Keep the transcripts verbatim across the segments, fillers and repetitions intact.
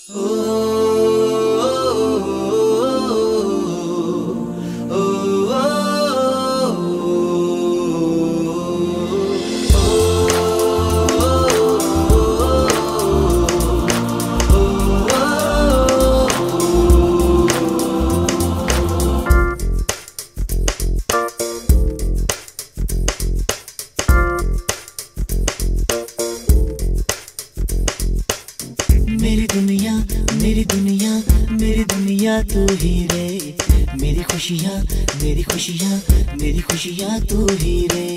मेरी दुनिया मेरी दुनिया मेरी दुनिया तू ही रे, मेरी खुशियाँ मेरी खुशियाँ मेरी खुशियाँ तू ही रे।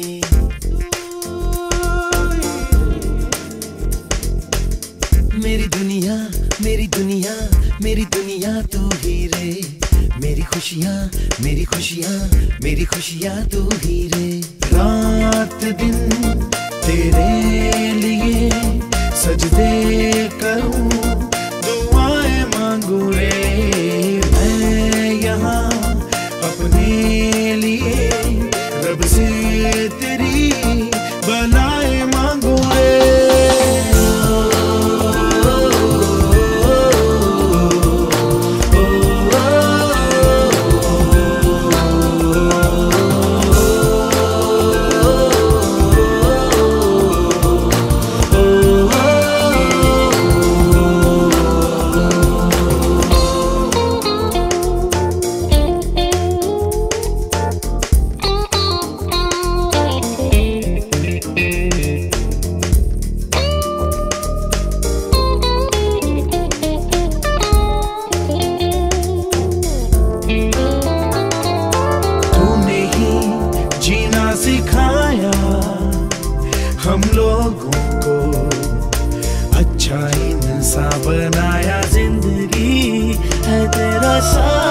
मेरी दुनिया मेरी दुनिया मेरी दुनिया तू ही रे, मेरी खुशियाँ मेरी खुशियाँ मेरी खुशियाँ तू ही रे। रात दिन तेरे लिए सजदे करूं, दुआएं मांगू रे, मैं यहाँ अपने लिए रब से तेरी बनाए मांगू रे। सिखाया हम लोगों को, अच्छा इंसान बनाया, जिंदगी है तेरा साथ।